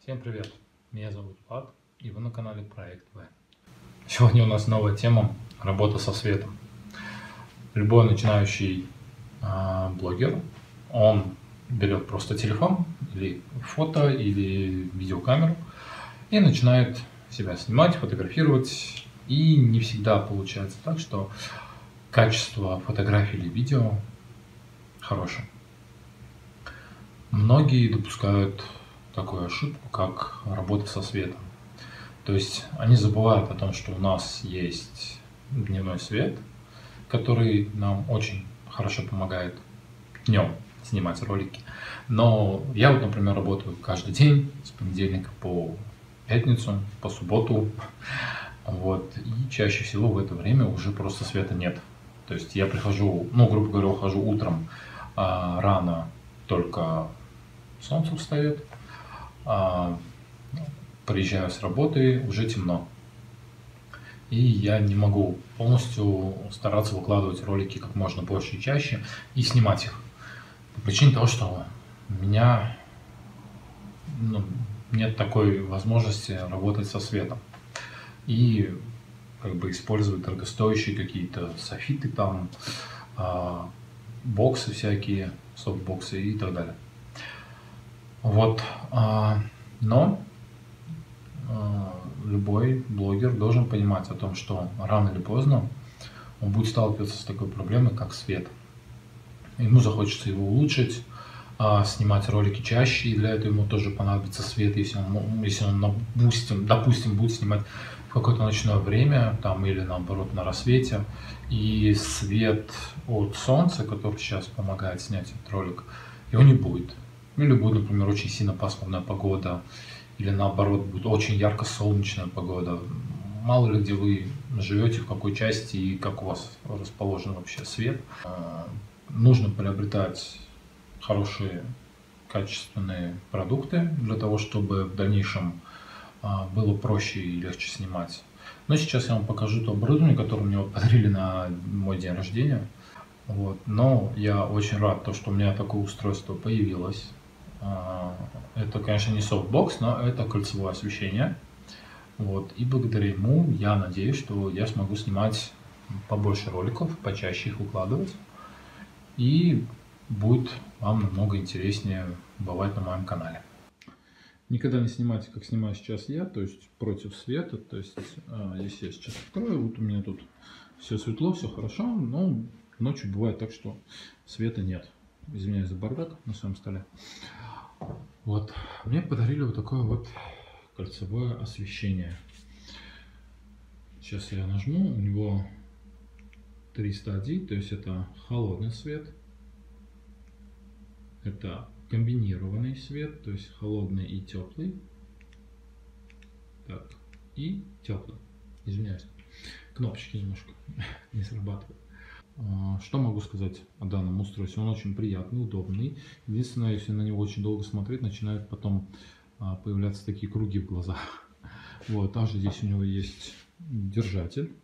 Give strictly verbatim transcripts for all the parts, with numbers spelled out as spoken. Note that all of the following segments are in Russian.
Всем привет! Меня зовут Влад, и вы на канале Проект В. Сегодня у нас новая тема – работа со светом. Любой начинающий э, блогер, он берет просто телефон, или фото, или видеокамеру, и начинает себя снимать, фотографировать. И не всегда получается так, что качество фотографий или видео хорошее. Многие допускают такую ошибку, как работа со светом. То есть они забывают о том, что у нас есть дневной свет, который нам очень хорошо помогает днем снимать ролики. Но я вот, например, работаю каждый день с понедельника по пятницу, по субботу. Вот, и чаще всего в это время уже просто света нет. То есть я прихожу, ну, грубо говоря, ухожу утром а, рано, только солнце встает. А, приезжаю с работы, уже темно. И я не могу полностью стараться выкладывать ролики как можно больше и чаще и снимать их. По причине того, что у меня ну, нет такой возможности работать со светом. И как бы использовать дорогостоящие какие-то софиты там, а, боксы всякие, софтбоксы и так далее. Вот, а, но а, любой блогер должен понимать о том, что рано или поздно он будет сталкиваться с такой проблемой, как свет. Ему захочется его улучшить, а, снимать ролики чаще, и для этого ему тоже понадобится свет, если он, если он допустим, допустим, будет снимать в какое-то ночное время, там, или наоборот на рассвете, и свет от солнца, который сейчас помогает снять этот ролик, его не будет. Или будет, например, очень сильно пасмурная погода, или наоборот будет очень ярко солнечная погода. Мало ли где вы живете, в какой части и как у вас расположен вообще свет. Нужно приобретать хорошие качественные продукты для того, чтобы в дальнейшем было проще и легче снимать. Но сейчас я вам покажу то оборудование, которое мне вот подарили на мой день рождения. Вот. Но я очень рад, то, что у меня такое устройство появилось. Это, конечно, не софтбокс, но это кольцевое освещение. Вот. И благодаря ему я надеюсь, что я смогу снимать побольше роликов, почаще их укладывать. И будет вам намного интереснее бывать на моем канале. Никогда не снимайте, как снимаю сейчас я, то есть против света. То есть, если я сейчас открою, вот у меня тут все светло, все хорошо, но ночью бывает так, что света нет. Извиняюсь за бардак на своем столе. Вот, мне подарили вот такое вот кольцевое освещение. Сейчас я нажму, у него три стадии, то есть это холодный свет, это комбинированный свет, то есть холодный и теплый, так, и теплый, извиняюсь, кнопочки немножко не срабатывают. Что могу сказать о данном устройстве? Он очень приятный, удобный. Единственное, если на него очень долго смотреть, начинают потом появляться такие круги в глазах. Вот, также здесь у него есть держатель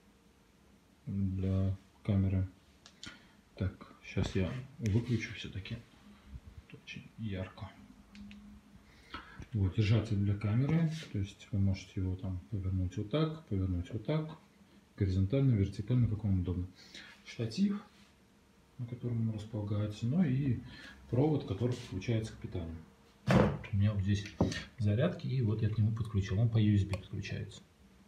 для камеры. Так, сейчас я выключу все-таки. Очень ярко. Вот, держатель для камеры. То есть вы можете его там повернуть вот так, повернуть вот так. Горизонтально, вертикально, как вам удобно. Штатив, на котором он располагается, ну и провод, который подключается к питанию. У меня вот здесь зарядки, и вот я к нему подключил, он по ю эс би подключается.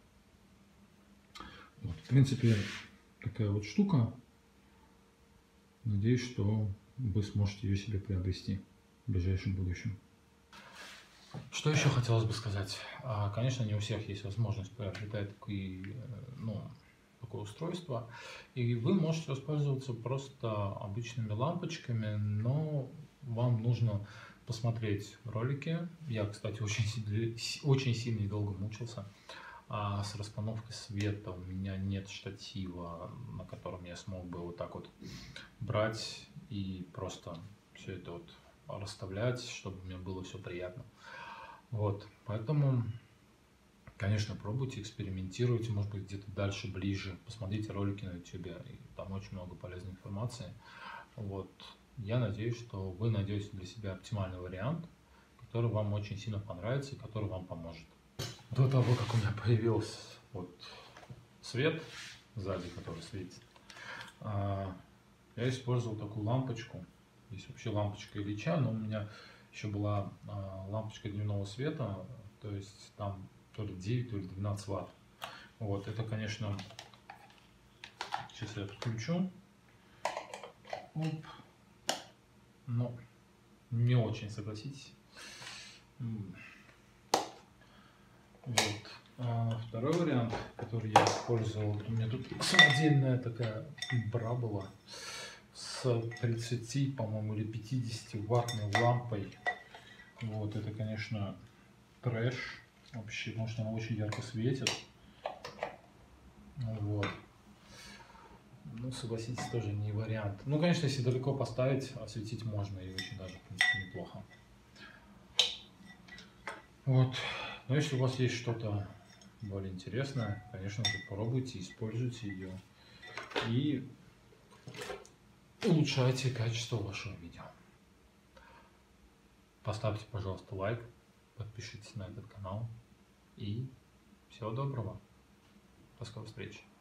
Вот, в принципе, такая вот штука. Надеюсь, что вы сможете ее себе приобрести в ближайшем будущем. Что еще хотелось бы сказать? Конечно, не у всех есть возможность приобретать такие, ну, такое устройство, и вы можете воспользоваться просто обычными лампочками, но вам нужно посмотреть ролики. Я, кстати, очень, очень сильно и долго мучился а с расстановкой света. У меня нет штатива, на котором я смог бы вот так вот брать и просто все это вот расставлять, чтобы мне было все приятно. Вот, поэтому, конечно, пробуйте, экспериментируйте, может быть, где-то дальше, ближе, посмотрите ролики на ютубе, там очень много полезной информации. Вот, я надеюсь, что вы найдете для себя оптимальный вариант, который вам очень сильно понравится и который вам поможет. До того, как у меня появился вот свет сзади, который светит, я использовал такую лампочку. Есть вообще лампочка Ильича, но у меня еще была лампочка дневного света, то есть там то ли девять, то ли двенадцать ватт. Вот, это, конечно, сейчас я подключу. Оп. Но не очень, согласитесь. Вот. А второй вариант, который я использовал, у меня тут самодельная такая бра была с тридцатью, по-моему, или пятидесятью ваттной лампой. Вот, это, конечно, трэш вообще, потому что она очень ярко светит. Вот. Ну, согласитесь, тоже не вариант. Ну, конечно, если далеко поставить, осветить можно, и очень даже, в принципе, неплохо. Вот. Но если у вас есть что-то более интересное, конечно же, попробуйте, используйте ее и улучшайте качество вашего видео. Поставьте, пожалуйста, лайк, подпишитесь на этот канал и всего доброго. До скорой встречи.